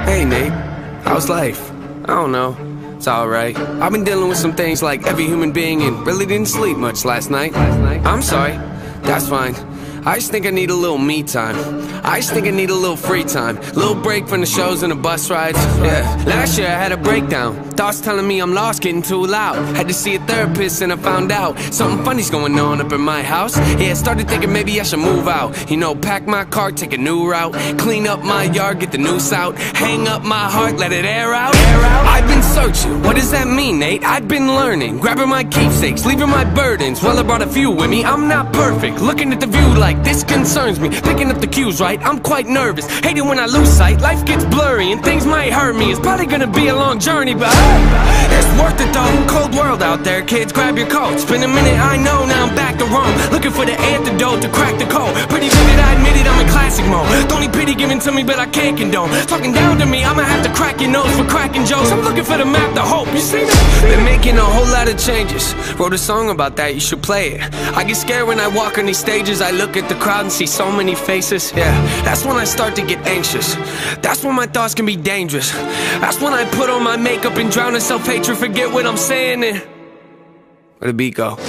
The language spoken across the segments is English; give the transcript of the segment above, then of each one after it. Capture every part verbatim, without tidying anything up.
Hey Nate, how's life? I don't know, it's alright. I've been dealing with some things like every human being and really didn't sleep much last night. I'm sorry, that's fine. I just think I need a little me time. I just think I need a little free time. Little break from the shows and the bus rides. Yeah. Last year I had a breakdown. Thoughts telling me I'm lost, getting too loud. Had to see a therapist and I found out something funny's going on up in my house. Yeah, started thinking maybe I should move out. You know, pack my car, take a new route. Clean up my yard, get the noose out. Hang up my heart, let it air out. Air out. I've been searching, what does that mean, Nate? I've been learning, grabbing my keepsakes, leaving my burdens. Well, I brought a few with me, I'm not perfect. Looking at the view like this concerns me. Picking up the cues right, I'm quite nervous. Hate it when I lose sight, life gets blurry and things might hurt me. It's probably gonna be a long journey, but hey, it's worth it though. Cold world out there, kids, grab your coats. Been a minute, I know, now I'm back to Rome. Looking for the antidote to crack the code. Pretty vivid, I admit it, I'm in classic mode. Don't need pity given to me, but I can't condone. Talking down to me, I'ma have to crack your nose for cracking jokes. I'm looking for the map, the hope, you see that? Been making a whole lot of changes. Wrote a song about that, you should play it. I get scared when I walk on these stages. I look at the crowd and see so many faces. Yeah, that's when I start to get anxious. That's when my thoughts can be dangerous. That's when I put on my makeup and drown in self-hatred. Forget what I'm saying and where the beat go?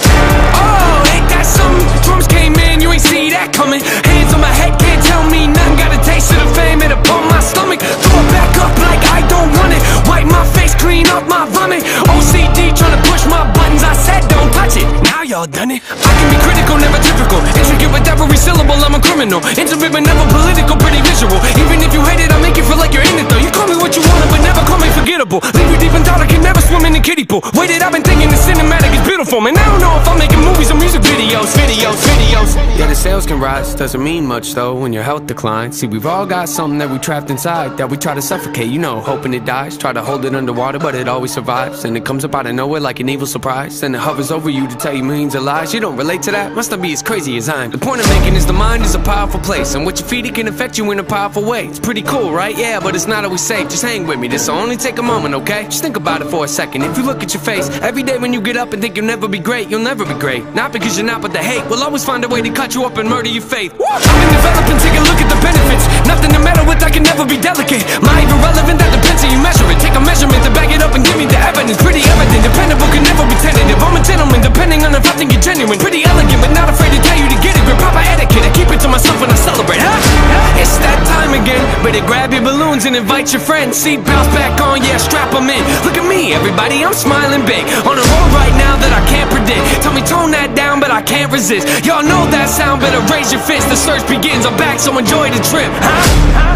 Oh, ain't that something? Drums came in, you ain't see that coming. Hands on my head, can't tell me nothing. Got a taste of the fame, it upon my stomach. Throw it back up like I don't want it. Wipe my face, clean up my vomit. O C D trying to push my buttons. I said don't touch it, now y'all done it. I can be critical, never typical. Intricate with every syllable, I'm a criminal. Intimate but never political, pretty visual. Even if you hate it, I make you feel like you're in it though. You call me what you want, but never call me forgettable. Leave you deep in thought, I can never swim in the kiddie pool. Waited, I've been thinking the cinematic is beautiful. Man, I don't know if I'm making movies or music videos. Videos, videos. Yeah, the sales can rise, doesn't mean much though when your health declines. See, we've all got something that we trapped inside that we try to suffocate, you know, hoping it dies. Try to hold it underwater, but it always survives. And it comes up out of nowhere like an evil surprise. Then it hovers over you to tell you millions of lies. You don't relate to that? Must not be as crazy as I am. The point I'm making is the mind is a powerful place, and what you feed it can affect you in a powerful way. It's pretty cool, right? Yeah, but it's not always safe. Just hang with me, this'll only take a moment, okay? Just think about it for a second. If you look at your face every day when you get up and think you'll never be great, you'll never be great. Not because you're not, but the hate will always find a way to cut you up and murder your faith. I've been developing, take a look at the benefits. Nothing to meddle with, I can never be delicate. My even relevant, that depends how you measure it. Take a measurement to back it up and give me the evidence. Pretty evident, dependable, can never be tentative. I'm a gentleman, depending on if I think you're genuine. Pretty elegant, but not afraid to tell you to get it. Grip proper etiquette, I keep it to myself when I celebrate, huh? It's that time again, better grab your balloons and invite your friends. Seat belts back on, yeah, strap them in. Look at me, everybody, I'm smiling big. On a road right now that I can't predict. Tell me tone that down, but I can't resist. Y'all know that sound, better raise your fist. The search begins, I'm back, so enjoy the trip, huh?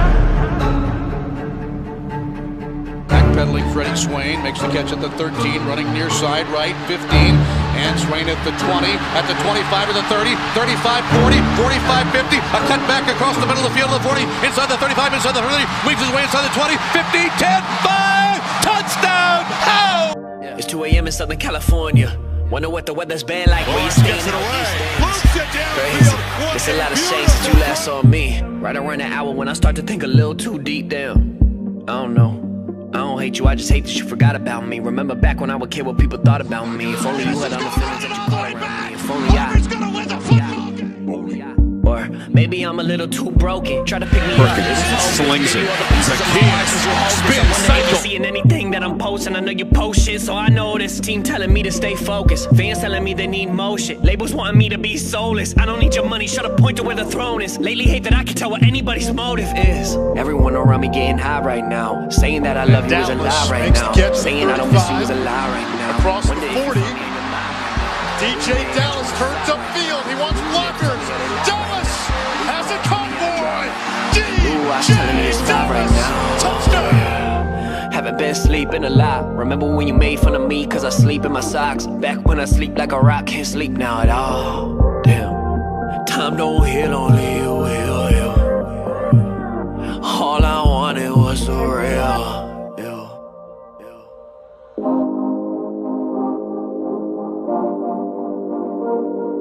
Backpedaling Freddie Swain, makes the catch at the thirteen, running near side right, fifteen, and Swain at the twenty, at the twenty-five to the thirty, thirty-five, forty, forty-five, fifty, a cut back across the middle of the field, the forty, inside the thirty-five, inside the thirty, weaves his way inside the twenty, fifty, ten, five, touchdown! Oh! It's two A M in Southern California. Wonder what the weather's been like where you staying in all these days. Crazy. There's a lot of shades that you last saw me. Right around an hour when I start to think a little too deep down. I don't know. I don't hate you, I just hate that you forgot about me. Remember back when I would care what people thought about me. If only you had all the feelings that you caught around me. If only I, or maybe I'm a little too broken. Try to pick me Perkins up. slings it. Zacchaeus spin cycle. Seeing anything that I'm posting, I know you post shit, so I know this. Team telling me to stay focused. Fans telling me they need motion. Labels wanting me to be soulless. I don't need your money, shut up, point to where the throne is. Lately hate that I can tell what anybody's motive is. Everyone around me getting high right now. Saying that I love you is a lie right now. Saying I don't miss you is a lie right now. Across the forty, D J Dallas turns upfield. He wants blockers. Dallas has a convoy. D J Dallas, touchdown. Haven't been sleeping a lot. Remember when you made fun of me cause I sleep in my socks? Back when I sleep like a rock, can't sleep now at all. Damn, time don't heal, only you heal, heal. All I wanted was the real.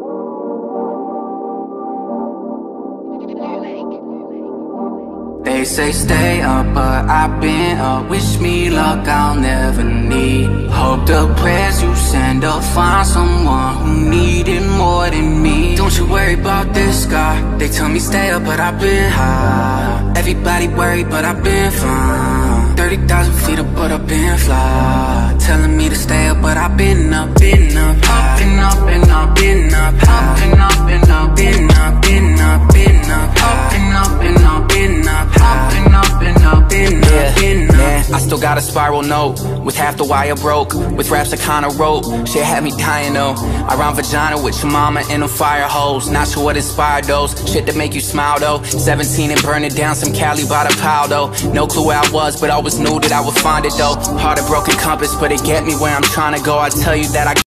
They say stay up, but I've been up. Wish me luck, I'll never need. Hope the prayers you send will find someone who need it more than me. Don't you worry about this guy. They tell me stay up, but I've been high. Everybody worried, but I've been fine. Thirty thousand feet up, but I've been fly. Telling me to stay up, but I've been up, been up, up and up and up, been up, up and up and up, been up, been up, been up, up and up and up, been up, up and up and up, been up, been up. Man, I still got a spiral note with half the wire broke. With raps I kinda wrote, shit had me dying though. I rhyme vagina with your mama in a fire hose. Not sure what inspired those shit that make you smile though. Seventeen and burning down some Cali by the pile though. No clue where I was, but always knew that I would find it though. Heart a broken compass, but it get me where I'm trying to go. I tell you that I